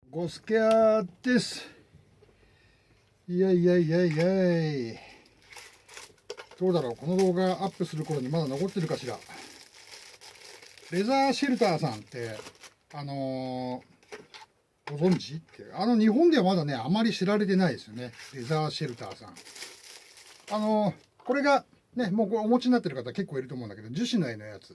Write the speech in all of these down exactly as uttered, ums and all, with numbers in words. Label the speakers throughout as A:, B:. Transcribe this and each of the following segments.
A: ゴスケアです。イエイイエイイエイイエイ。どうだろう、この動画アップする頃にまだ残ってるかしら。レザーシェルターさんってあのー、ご存知って、あの日本ではまだねあまり知られてないですよね。レザーシェルターさん、あのー、これがね、もうお持ちになってる方結構いると思うんだけど、樹脂の絵のやつ、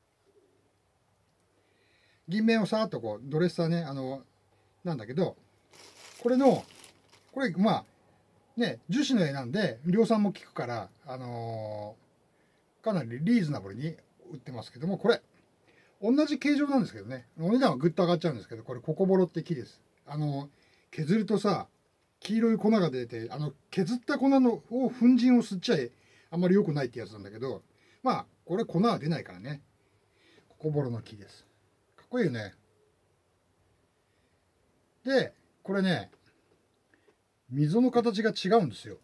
A: 銀面をさーっとこうドレッサーね、あのなんだけど、これのこれまあね、樹脂の絵なんで量産も効くから、あのー、かなりリーズナブルに売ってますけども、これ同じ形状なんですけどね、お値段はぐっと上がっちゃうんですけど、これココボロって木です。あの削るとさ、黄色い粉が出て、あの削った粉のを粉塵を吸っちゃいあんまり良くないってやつなんだけど、まあこれ粉は出ないからね、ココボロの木です。かっこいいよね。でこれね、溝の形が違うんですよ。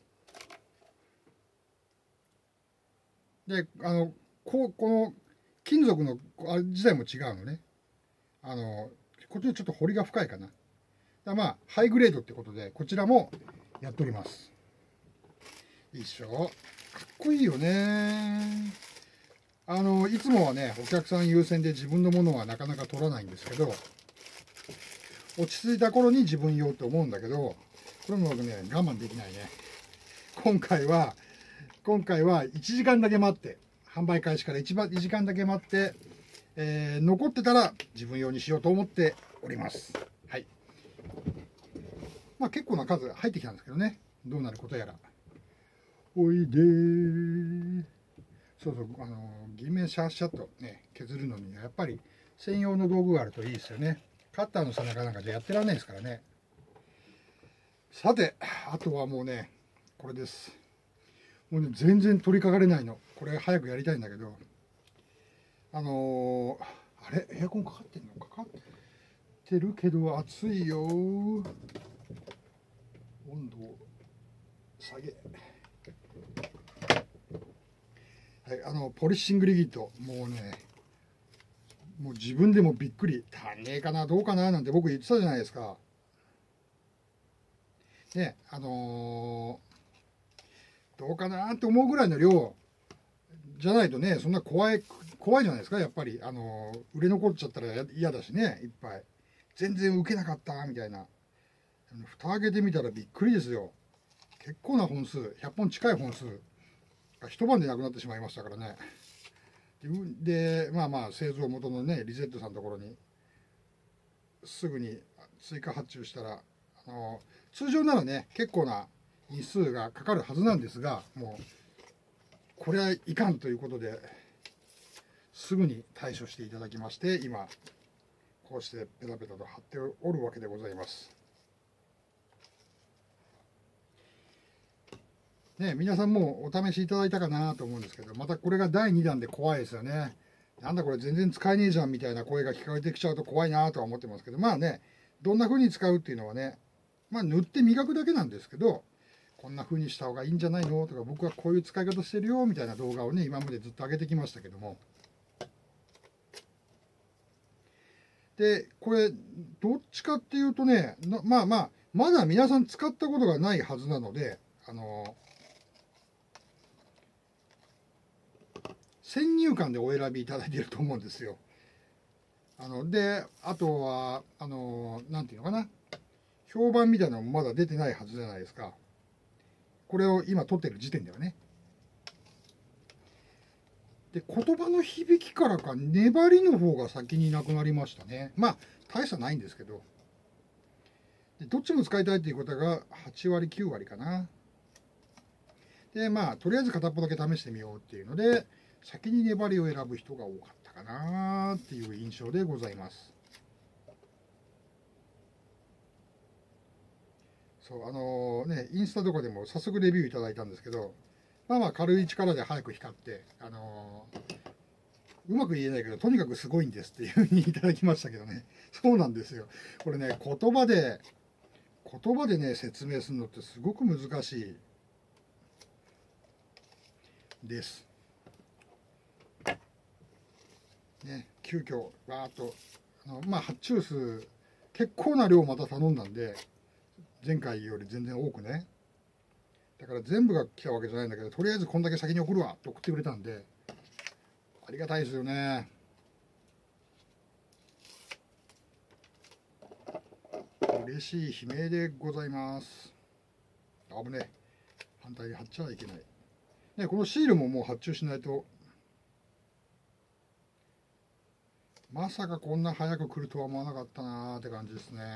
A: であのこうこの金属のあれ自体も違うのね。あのこっちのちょっと彫りが深いかな。だまあハイグレードってことでこちらもやっております。いいっしょ、かっこいいよね。あのいつもはねお客さん優先で自分のものはなかなか取らないんですけど、落ち着いた頃に自分用って思うんだけど、これもね我慢できないね。今回は今回はいちじかんだけ待って、販売開始からいちじかんだけ待って、えー、残ってたら自分用にしようと思っております。はい。まあ結構な数入ってきたんですけどね、どうなることやら。おいでー。そうそう、あの銀面シャーシャッとね削るのにやっぱり専用の道具があるといいですよね。カッターの背中なんかじゃやってらんないですからね。さて、あとはもうねこれです。もうね全然取りかかれないの。これ早くやりたいんだけど、あのー、あれエアコンかかってんの？かかってるけど暑いよ。温度を下げ。はい、あのポリッシングリギッド、もうねもう自分でもびっくり、足んねえかなどうかななんて僕言ってたじゃないですかね。あのー、どうかなって思うぐらいの量じゃないとね、そんな怖い怖いじゃないですか。やっぱりあのー、売れ残っちゃったら嫌だしね。いっぱい全然受けなかったみたいな。蓋開けてみたらびっくりですよ。結構な本数、ひゃっぽん近い本数が一晩でなくなってしまいましたからね。でまあまあ製造元のねリゼットさんのところにすぐに追加発注したら、あの通常ならね結構な日数がかかるはずなんですが、もうこれはいかんということですぐに対処していただきまして、今こうしてペタペタと貼っておるわけでございます。ね、皆さんもお試しいただいたかなと思うんですけど、またこれがだいにだんで怖いですよね。なんだこれ全然使えねえじゃんみたいな声が聞こえてきちゃうと怖いなとは思ってますけど、まあね、どんな風に使うっていうのはね、まあ塗って磨くだけなんですけど、こんな風にした方がいいんじゃないのとか、僕はこういう使い方してるよみたいな動画をね今までずっと上げてきましたけども、でこれどっちかっていうとね、まあまあまだ皆さん使ったことがないはずなので、あの先入観でお選びいただいていると思うんですよ。あのであとはあのなんていうのかな、評判みたいなのもまだ出てないはずじゃないですか。これを今撮ってる時点ではね。で言葉の響きからか粘りの方が先になくなりましたね。まあ大差ないんですけど、でどっちも使いたいっていうことがはちわりきゅうわりかな。でまあとりあえず片っぽだけ試してみようっていうので先に粘りを選ぶ人が多かったかなっていう印象でございます。そうあのー、ねインスタとかでも早速レビューいただいたんですけど、まあまあ軽い力で早く光って、あのー、うまく言えないけどとにかくすごいんですっていうふうにいただきましたけどね。そうなんですよ。これね言葉で言葉でね説明するのってすごく難しいです。ね、急遽わーっとあのまあ発注数結構な量また頼んだんで、前回より全然多くね。だから全部が来たわけじゃないんだけど、とりあえずこんだけ先に送るわって送ってくれたんで、ありがたいですよね。嬉しい悲鳴でございます。危ねえ。反対に貼っちゃいけない。ね、このシールももう発注しないと。まさかこんな早く来るとは思わなかったなーって感じですね。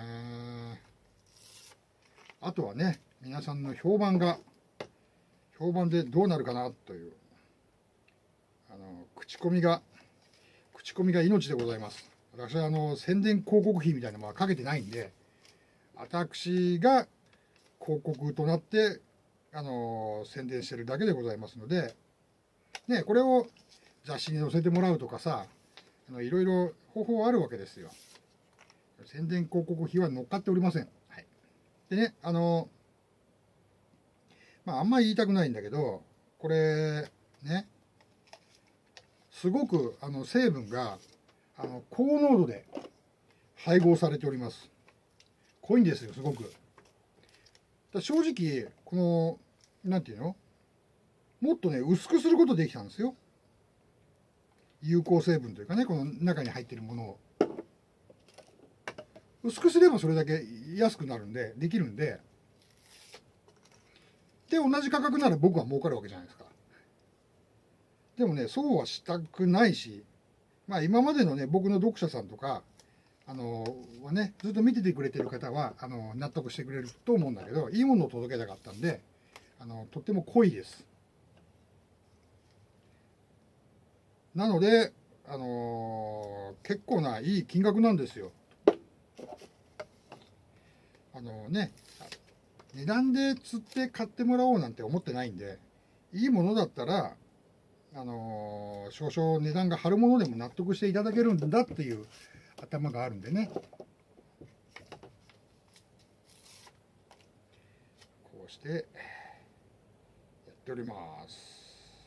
A: あとはね、皆さんの評判が、評判でどうなるかなという、あの、口コミが、口コミが命でございます。私はあの、宣伝広告費みたいなのはかけてないんで、私が広告となって、あの、宣伝してるだけでございますので、ね、これを雑誌に載せてもらうとかさ、あのいろいろ方法あるわけですよ。宣伝広告費は乗っかっておりません。はい、でね、あの、まあ、あんまり言いたくないんだけど、これ、ね、すごくあの成分があの高濃度で配合されております。濃いんですよ、すごく。だ正直、この、なんていうのもっとね、薄くすることできたんですよ。有効成分というかね、この中に入っているものを。薄くすればそれだけ安くなるんで、できるんで、で、同じ価格なら僕は儲かるわけじゃないですか。でもね、そうはしたくないし、まあ今までのね、僕の読者さんとか、あのはね、ずっと見ててくれてる方は、あの、納得してくれると思うんだけど、いいものを届けたかったんで、あの、とっても濃いです。なので、あのー結構ないい金額なんですよ。あのね、値段で釣って買ってもらおうなんて思ってないんで、いいものだったら、あのー少々値段が張るものでも納得していただけるんだっていう頭があるんでね。こうしてやっております。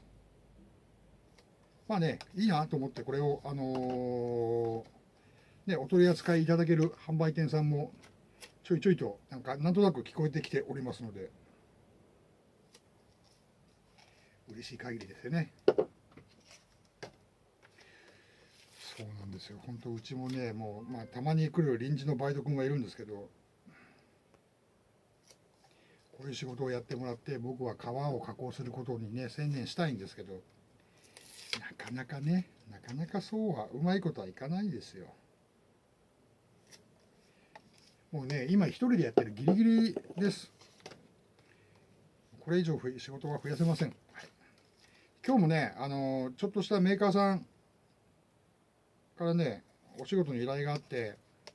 A: まあね、いいなと思ってこれを、あのーね、お取り扱いいただける販売店さんもちょいちょいとなんかなんとなく聞こえてきておりますので、嬉しい限りですよね。そうなんですよ。本当うちもね、もうまあたまに来る臨時のバイト君がいるんですけど、こういう仕事をやってもらって僕は革を加工することにね専念したいんですけど、なかなかね、なかなかそうはうまいことはいかないですよ。もうね、今一人でやってるギリギリです。これ以上仕事は増やせません。はい、今日もね、あのちょっとしたメーカーさんからね、お仕事の依頼があって、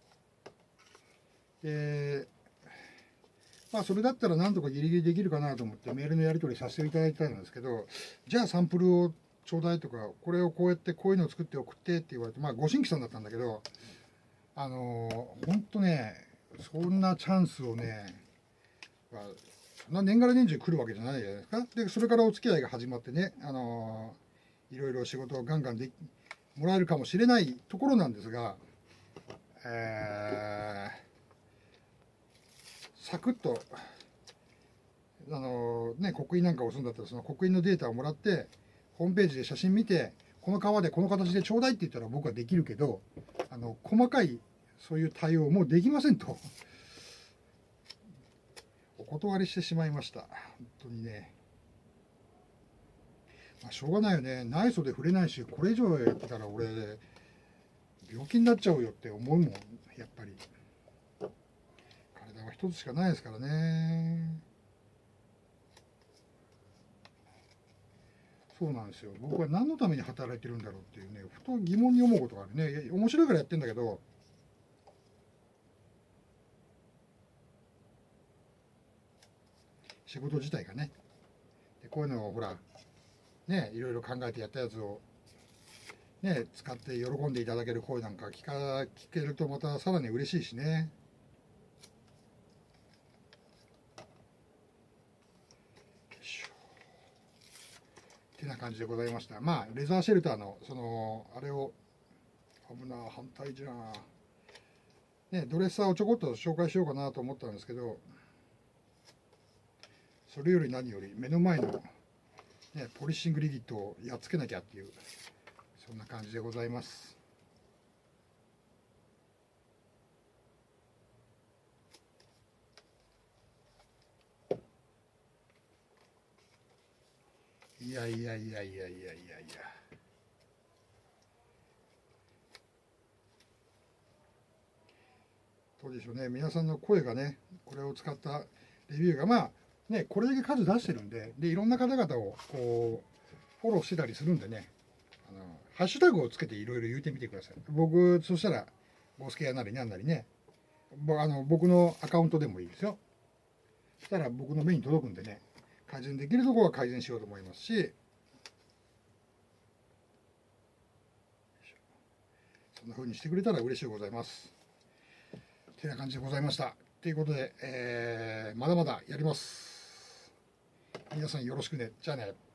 A: で、まあそれだったらなんとかギリギリできるかなと思ってメールのやり取りさせていただいたんですけど、じゃあサンプルをちょうだいとか、これをこうやってこういうのを作って送ってって言われて、まあご新規さんだったんだけど、あのー、ほんとね、そんなチャンスをね、まあ、そんな年がら年中来るわけじゃないじゃないですか。で、それからお付き合いが始まってね、あのー、いろいろ仕事をガンガンでもらえるかもしれないところなんですが、えー、サクッと、あのー、ね、刻印なんかを押すんだったら、その刻印のデータをもらって、ホームページで写真見て、この革でこの形でちょうだいって言ったら僕はできるけど、あの細かいそういう対応もできませんとお断りしてしまいました。本当にね、まあ、しょうがないよね。内装で触れないし、これ以上やったら俺病気になっちゃうよって思うもん。やっぱり体は一つしかないですからね。そうなんですよ。僕は何のために働いてるんだろうっていうね、ふと疑問に思うことがあるね。面白いからやってんだけど、仕事自体がね、でこういうのをほらね、いろいろ考えてやったやつをね、使って喜んでいただける声なんか聞か聞けるとまたさらに嬉しいしね。ってな感じでございました。まあレザーシェルターのそのあれを危な反対じゃん。 ね、ドレッサーをちょこっと紹介しようかなと思ったんですけど、それより何より目の前の、ね、ポリッシングリギットをやっつけなきゃっていう、そんな感じでございます。いやいやいやいやいやいやいや。どうでしょうね、皆さんの声がね、これを使ったレビューが、まあね、これだけ数出してるんで、でいろんな方々をこうフォローしてたりするんでね、あのハッシュタグをつけていろいろ言うてみてください。僕、そしたら、ボスケアなりなんなりね、あの僕のアカウントでもいいですよ。そしたら僕の目に届くんでね、改善できるところは改善しようと思いますし、そんな風にしてくれたら嬉しいございます。てな感じでございました。ということで、えー、まだまだやります。皆さんよろしくね。じゃあね。